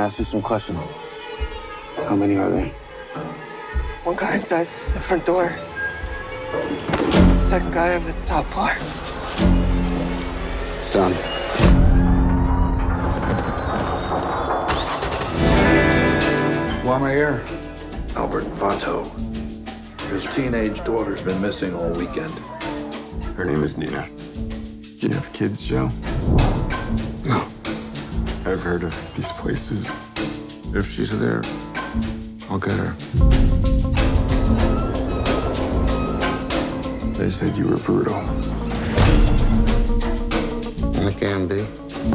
to ask you some questions. How many are there? One guy inside the front door. Second guy on the top floor. It's done. Why am I here? Albert Vato. His teenage daughter's been missing all weekend. Her name is Nina. Do you have kids, Joe? No. I've heard of these places. If she's there, I'll get her. They said you were brutal. And it can be.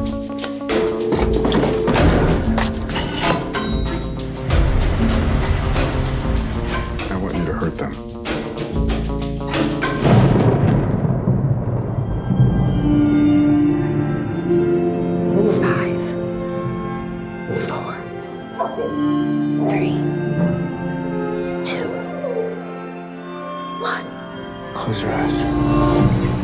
I want you to hurt them. Close your eyes.